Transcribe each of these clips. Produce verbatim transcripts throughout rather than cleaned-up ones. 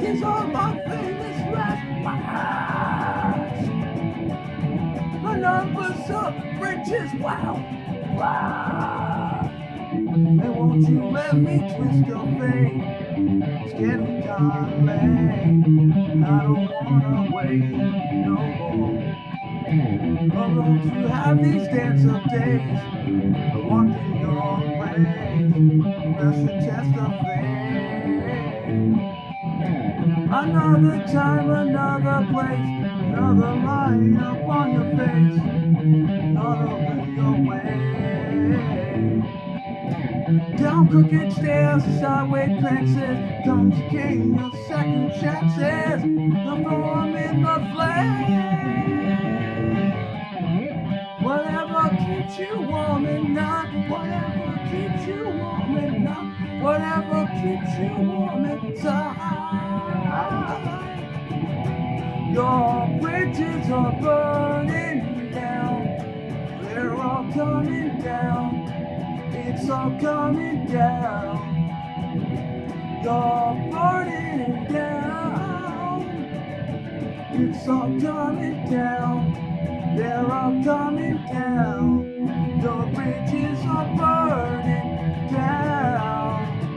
These are my famous last words. The numbers of bridges, wow, wow. And won't you let me twist your fate? It's getting kinda late. I don't wanna wait no more. Oh, don't you have these dance of days? I want in your ways. That's the test of fate. Another time, another place, another line upon your face. Not over your way. Down crooked stairs, sideways glances, comes the king of second chances. The form in the flame. Whatever keeps you warm at night, whatever keeps you warm at night, whatever keeps you warm inside. Your bridges are burning down, they're all coming down. It's all coming down. You're burning down. It's all coming down. They're all coming down. Your bridges are burning down.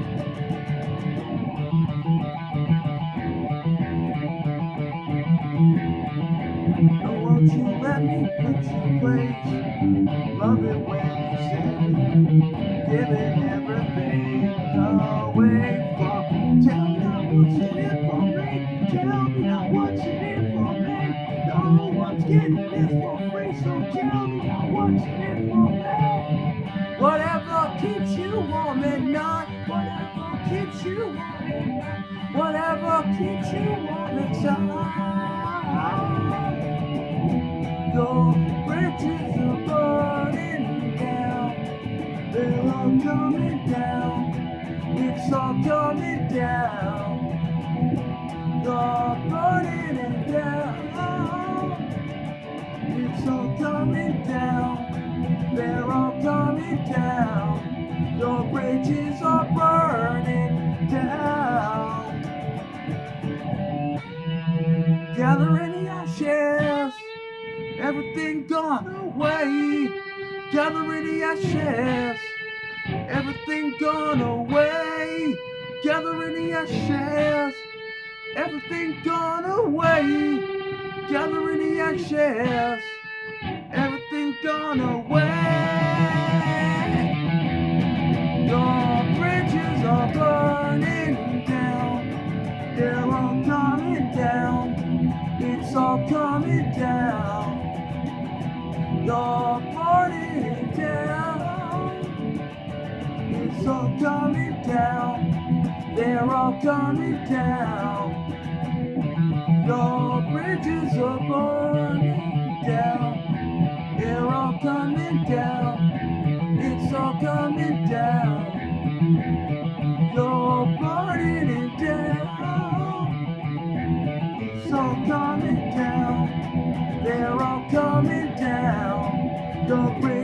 Oh, won't you let me put you in place? Love it when you say giving everything away for. Tell me now what's in it for me. Tell me now what's in it for me. No one's getting this for free, so tell me now what's in it for me. Whatever keeps you warm at night, whatever keeps you warm at night, whatever keeps you warm inside. Your bridges are burning down. They're all coming down. It's all coming down. You're burning down. It's all coming down. They're all coming down. Your bridges are burning down. Gathering the ashes, everything gone away. Gathering the ashes, everything gone away. Gathering the ashes, everything gone away. Gathering the ashes, everything gone away. Your bridges are burning down. They're all coming down. It's all coming down. You're burning down. It's all coming down. They're all coming down. Your bridges are burning down. They're all coming down. It's all coming down. You're burning down. It's all coming down. They're all coming down. Your